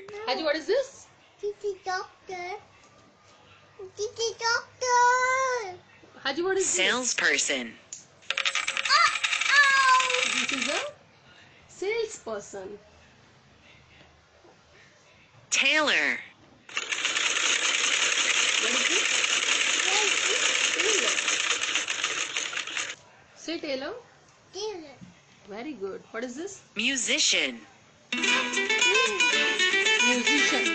Haji, what is this? Doctor. Doctor. Haji, what is Salesperson. this? This is a salesperson. Tailor. What is this? Tailor. Say tailor. Tailor. Very good. What is this? Musician. Musician.